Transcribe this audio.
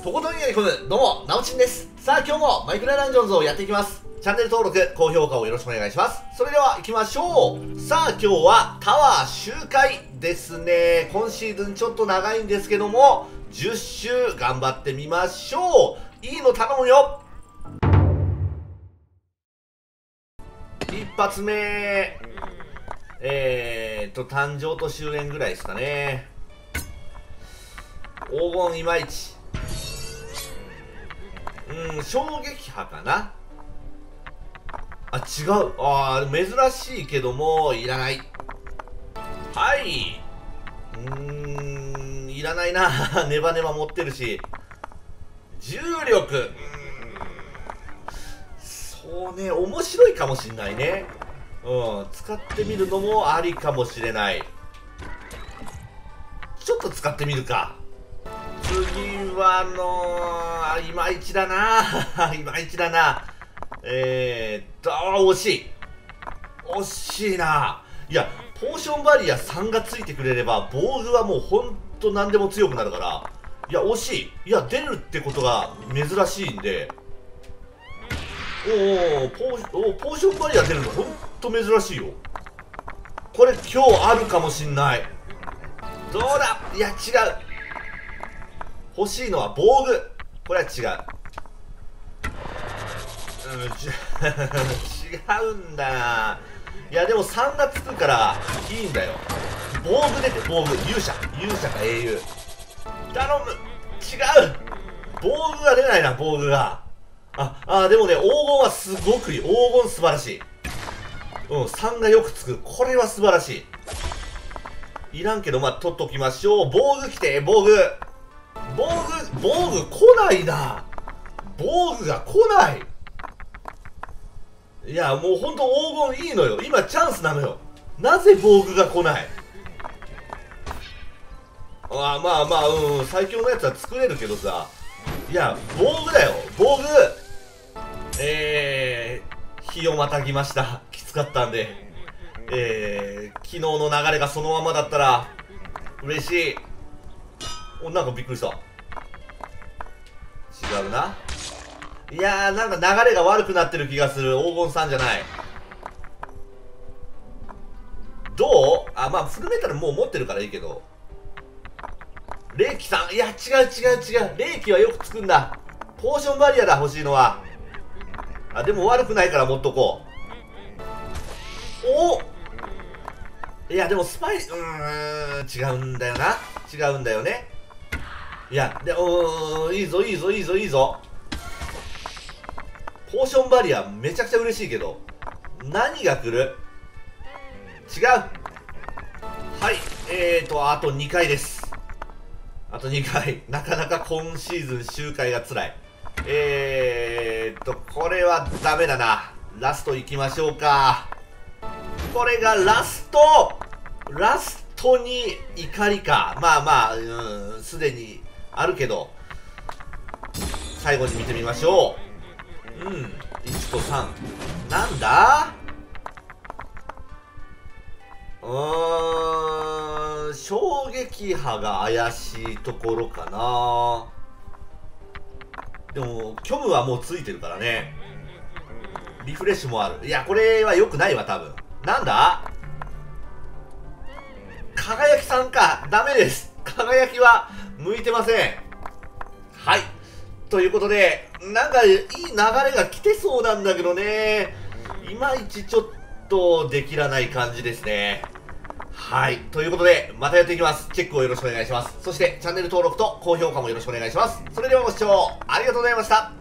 とことんやり込む、どうも、なおちんです。さあ、今日もマイクラダンジョンズをやっていきます。チャンネル登録、高評価をよろしくお願いします。それでは行きましょう。さあ、今日はタワー周回ですね。今シーズンちょっと長いんですけども、10周頑張ってみましょう。いいの頼むよ。一発目、誕生と終焉ぐらいですかね。黄金いまいち。衝撃波かな。あ、違う。珍しいけども、いらない。はい。いらないな。ネバネバ持ってるし。重力。そうね、面白いかもしんないね。使ってみるのもありかもしれない。ちょっと使ってみるか。次はいまいちだな。いまいちだな。惜しい。惜しいな。いや、ポーションバリア3がついてくれれば、防具はもうほんと何でも強くなるから。いや、惜しい。いや、出るってことが珍しいんで。ポーションバリア出るのほんと珍しいよ。これ今日あるかもしんない。どうだ。いや、違う。欲しいのは防具。これは違う。違うんだな。いやでも3がつくからいいんだよ。防具出て、防具。勇者か英雄。頼む。違う。防具が出ないな、防具が。でもね、黄金はすごくいい。黄金素晴らしい。3がよくつく。これは素晴らしい。いらんけど、取っときましょう。防具来て、防具来ないな。防具が来ない。いや、もうほんと黄金いいのよ。今チャンスなのよ。なぜ防具が来ない。最強のやつは作れるけどさ。いや、防具だよ。防具。日をまたぎました。きつかったんで。昨日の流れがそのままだったら、嬉しい。なんかびっくりした。違うな。いやー、なんか流れが悪くなってる気がする。黄金さんじゃない。どう？フルメタルもう持ってるからいいけど。霊気さん。いや、違う。霊気はよくつくんだ。ポーションバリアだ、欲しいのは。でも悪くないから持っとこう。いや、でもスパイ、違うんだよな。違うんだよね。いや、いいぞ。ポーションバリアめちゃくちゃ嬉しいけど。何が来る？違う。はい。あと2回です。あと2回。なかなか今シーズン周回が辛い。これはダメだな。ラスト行きましょうか。これがラストに怒りか。すでにあるけど、最後に見てみましょう。1と3。なんだ？衝撃波が怪しいところかな。でも、虚無はもうついてるからね。リフレッシュもある。いや、これは良くないわ、多分。なんだ？輝きさんか。ダメです。輝きは向いてません。はい。ということで、なんかいい流れが来てそうなんだけどね。いまいちちょっとできらない感じですね。はい。ということで、またやっていきます。チェックをよろしくお願いします。そして、チャンネル登録と高評価もよろしくお願いします。それではご視聴ありがとうございました。